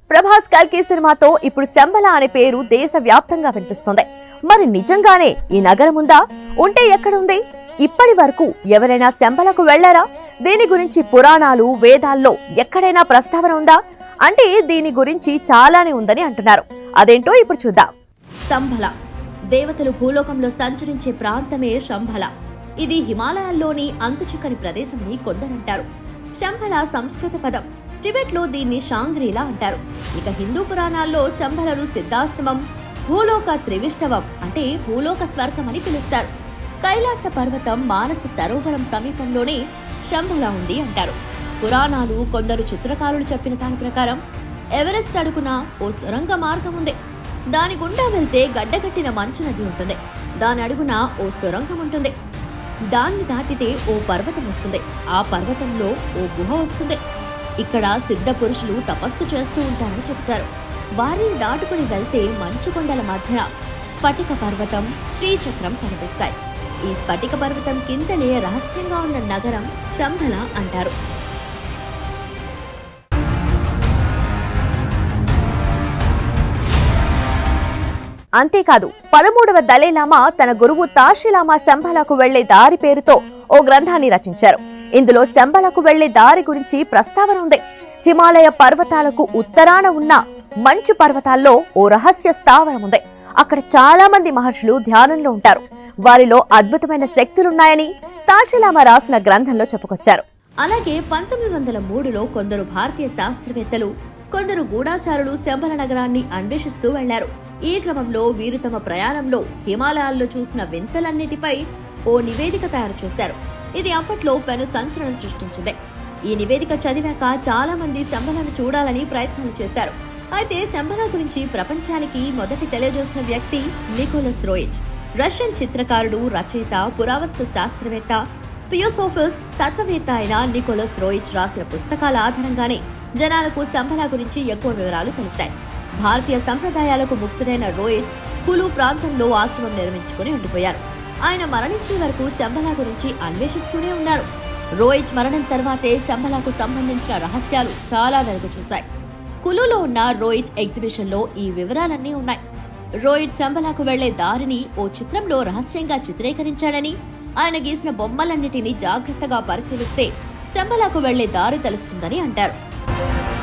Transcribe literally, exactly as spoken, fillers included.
ప్రభాస్ కల్కి సినిమాతో ఇప్పుడు శంబల అనే పేరు దేశవ్యాప్తంగా వినిపిస్తుంది. మరి నిజంగానే ఈ నగరం ఉందా? ఉంటే ఎక్కడుంది? ఇప్పటి వరకు ఎవరైనా శంబలకు వెళ్లారా? దీని గురించి పురాణాలు, వేదాల్లో ఎక్కడైనా ప్రస్తావన ఉందా అంటే దీని గురించి చాలానే ఉందని అంటున్నారు. అదేంటో ఇప్పుడు చూద్దాం. శంబల దేవతలు భూలోకంలో సంచరించే ప్రాంతమే శంబల. ఇది హిమాలయాల్లోని అంతుచిక్కని ప్రదేశమని కొందరంటారు. శంబల సంస్కృత పదం. టిబెట్ లో దీన్ని షాంగ్రీలా అంటారు. ఇక హిందూ పురాణాల్లో శంబలను సిద్ధాశ్రమం, భూలోక త్రివిష్టవం అంటే భూలోక స్వర్గం అని పిలుస్తారు. కైలాస పర్వతం, మానస సరోవరం సమీపంలోనే శంబల ఉంది అంటారు. పురాణాలు, కొందరు చిత్రకారులు చెప్పిన దాని ప్రకారం ఎవరెస్ట్ అడుగున ఓ సొరంగ మార్గం ఉంది. దాని గుండా వెళ్తే గడ్డగట్టిన మంచు నది ఉంటుంది. దాని అడుగున ఓ సొరంగం ఉంటుంది. దాన్ని దాటితే ఓ పర్వతం వస్తుంది. ఆ పర్వతంలో ఓ గుహ వస్తుంది. ఇక్కడ సిద్ధ పురుషులు తపస్సు చేస్తూ ఉంటారని చెబుతారు. వారిని దాటుకుని వెళ్తే మంచు కొండల మధ్య స్ఫటిక పర్వతం, శ్రీచక్రం కనిపిస్తాయి. ఈ స్ఫటిక పర్వతం కిందనే రహస్యంగా ఉన్న నగరం శంబల అంటారు. అంతేకాదు పదమూడవ దలైలామా తన గురువు తాషిలామా శంబలకు వెళ్లే దారి పేరుతో ఓ గ్రంథాన్ని రచించారు. ఇందులో శంబలకు వెళ్లే దారి గురించి ప్రస్తావన ఉంది. హిమాలయ పర్వతాలకు ఉత్తరాన ఉన్న మంచు పర్వతాల్లో ఓ రహస్య స్థావరం ఉంది. అక్కడ చాలా మంది మహర్షులు ధ్యానంలో ఉంటారు. వారిలో అద్భుతమైన శక్తులున్నాయని తాషిలామా రాసిన గ్రంథంలో చెప్పుకొచ్చారు. అలాగే పంతొమ్మిది వందల మూడులో కొందరు భారతీయ శాస్త్రవేత్తలు, కొందరు గూఢాచారులు శంబల నగరాన్ని అన్వేషిస్తూ వెళ్లారు. ఈ క్రమంలో వీరు తమ ప్రయాణంలో హిమాలయాల్లో చూసిన వింతలన్నిటిపై ఓ నివేదిక తయారు చేశారు. ఇది అప్పట్లో పెను సంచలనం సృష్టించింది. ఈ నివేదిక చదివాక చాలా మంది శంబలను చూడాలని ప్రయత్నాలు చేశారు. అయితే శంబల గురించి ప్రపంచానికి మొదటి తెలియజేసిన వ్యక్తి నికోలస్ రోయిచ్. రష్యన్ చిత్రకారుడు, రచయిత, పురావస్తు శాస్త్రవేత్త, థియోసోఫిస్ట్, తత్వవేత్త అయిన నికోలస్ రోయిచ్ రాసిన పుస్తకాల ఆధారంగానే జనాలకు శంబల గురించి ఎక్కువ వివరాలు తెలిసాయి. భారతీయ సంప్రదాయాలకు ముక్తుడైన రోయిచ్ కులు ప్రాంతంలో ఆశ్రమం నిర్మించుకుని ఉండిపోయారు. ఆయన మరణించే వరకు శంబల గురించి అన్వేషిస్తూనే ఉన్నారు. రోయిచ్ మరణం తర్వాతే శంబలకు సంబంధించిన రహస్యాలు చాలా వెలుగు చూశాయి. కులులో ఉన్న రోయిచ్ ఎగ్జిబిషన్ లో ఈ వివరాలన్నీ ఉన్నాయి. రోయిచ్ శంబలకు వెళ్లే దారిని ఓ చిత్రంలో రహస్యంగా చిత్రీకరించాడని, ఆయన గీసిన బొమ్మలన్నిటినీ జాగ్రత్తగా పరిశీలిస్తే శంబలకు వెళ్లే దారి తెలుస్తుందని అంటారు.